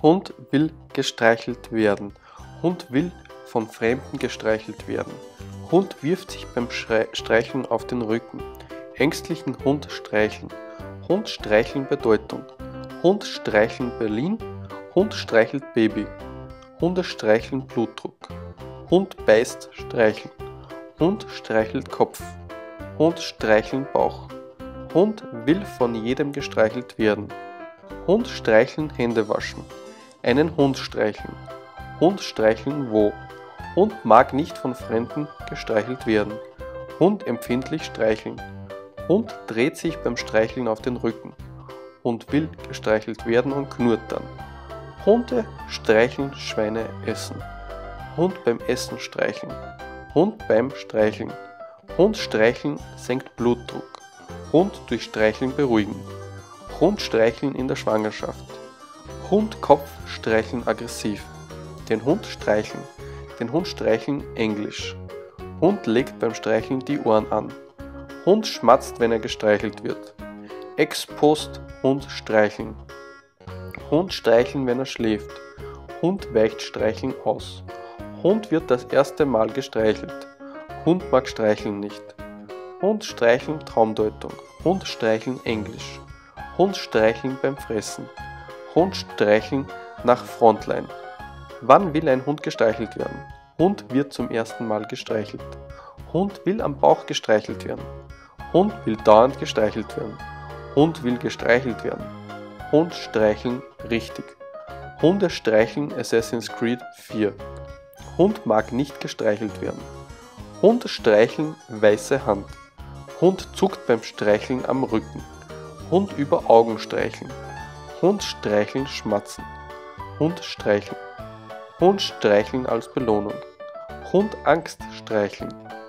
Hund will gestreichelt werden. Hund will von Fremden gestreichelt werden. Hund wirft sich beim Streicheln auf den Rücken. Ängstlichen Hund streicheln. Hund streicheln Bedeutung. Hund streicheln Berlin. Hund streichelt Baby. Hunde streicheln Blutdruck. Hund beißt streicheln. Hund streichelt Kopf. Hund streicheln Bauch. Hund will von jedem gestreichelt werden. Hund streicheln, Hände waschen. Einen Hund streicheln. Hund streicheln wo? Hund mag nicht von Fremden gestreichelt werden. Hund empfindlich streicheln. Hund dreht sich beim Streicheln auf den Rücken. Hund will gestreichelt werden und knurrt dann. Hunde streicheln, Schweine essen. Hund beim Essen streicheln. Hund beim Streicheln. Hund streicheln senkt Blutdruck. Hund durch Streicheln beruhigen. Hund streicheln in der Schwangerschaft. Hund Kopf streicheln aggressiv. Den Hund streicheln. Den Hund streicheln Englisch. Hund legt beim Streicheln die Ohren an. Hund schmatzt, wenn er gestreichelt wird. Ex-Post Hund streicheln. Hund streicheln, wenn er schläft. Hund weicht streicheln aus. Hund wird das erste Mal gestreichelt. Hund mag streicheln nicht. Hund streicheln Traumdeutung. Hund streicheln Englisch. Hund streicheln beim Fressen. Hund streicheln nach Frontline. Wann will ein Hund gestreichelt werden? Hund wird zum ersten Mal gestreichelt. Hund will am Bauch gestreichelt werden. Hund will dauernd gestreichelt werden. Hund will gestreichelt werden. Hund streicheln richtig. Hunde streicheln Assassin's Creed 4. Hund mag nicht gestreichelt werden. Hund streicheln weiße Hand. Hund zuckt beim Streicheln am Rücken. Hund über Augen streicheln. Hund streicheln schmatzen. Hund streicheln. Hund streicheln als Belohnung. Hund Angst streicheln.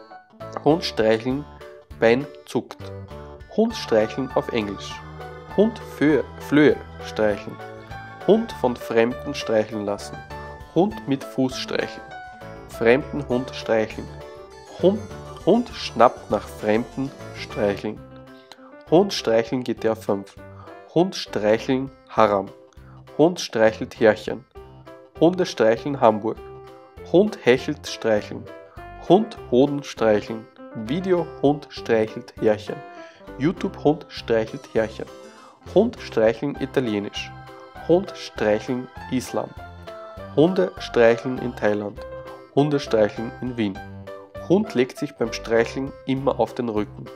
Hund streicheln, Bein zuckt. Hund streicheln auf Englisch. Hund Flöhe streicheln. Hund von Fremden streicheln lassen. Hund mit Fuß streicheln. Fremden Hund streicheln. Hund schnappt nach Fremden streicheln. Hund streicheln GTA 5. Hund streicheln Haram. Hund streichelt Härchen. Hunde streicheln Hamburg. Hund hechelt streicheln. Hund Hoden streicheln. Video Hund streichelt Härchen. YouTube Hund streichelt Härchen. Hund streicheln Italienisch. Hund streicheln Islam. Hunde streicheln in Thailand. Hunde streicheln in Wien. Hund legt sich beim Streicheln immer auf den Rücken.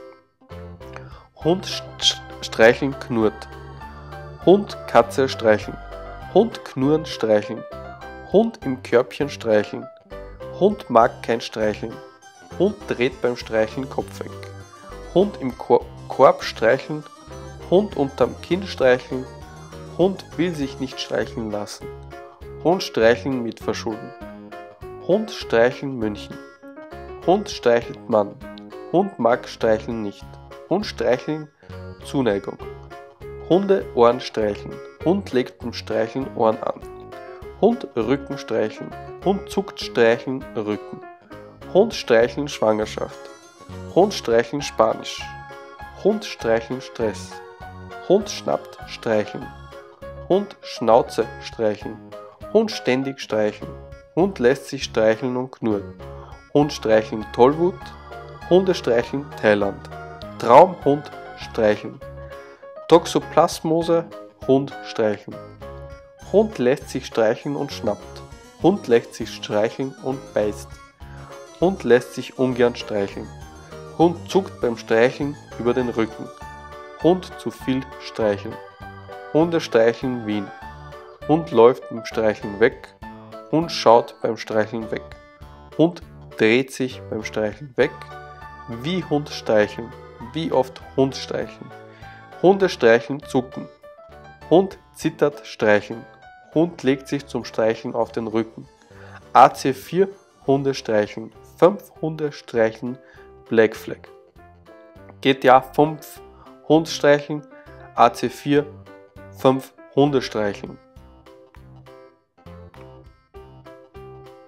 Hund streicheln knurrt. Hund Katze streicheln. Hund knurren streicheln. Hund im Körbchen streicheln. Hund mag kein Streicheln. Hund dreht beim Streicheln Kopf weg. Hund im Korb streicheln. Hund unterm Kinn streicheln. Hund will sich nicht streicheln lassen. Hund streicheln Mitverschulden. Hund streicheln München. Hund streichelt Mann. Hund mag streicheln nicht. Hund streicheln Zuneigung. Hunde Ohren streicheln. Hund legt beim Streicheln Ohren an. Hund Rücken streicheln. Hund zuckt streicheln Rücken. Hund streicheln Schwangerschaft. Hund streicheln Spanisch. Hund streicheln Stress. Hund schnappt streicheln. Hund Schnauze streicheln. Hund ständig streicheln. Hund lässt sich streicheln und knurren. Hund streicheln Tollwut. Hunde streicheln Thailand. Traumhund streicheln. Toxoplasmose Hund streicheln. Hund lässt sich streicheln und schnappt. Hund lässt sich streicheln und beißt. Hund lässt sich ungern streicheln. Hund zuckt beim Streicheln über den Rücken. Hund zu viel streicheln. Hunde streicheln Wien. Hund läuft beim Streicheln weg. Hund schaut beim Streicheln weg. Hund dreht sich beim Streicheln weg. Wie Hund streicheln. Wie oft Hund streicheln. Hunde streicheln zucken. Hund zittert streicheln. Hund legt sich zum Streicheln auf den Rücken. AC4 Hunde streicheln. 5 Hunde streicheln Black Flag. GTA 5 Hund streicheln. AC4 5 Hunde streicheln.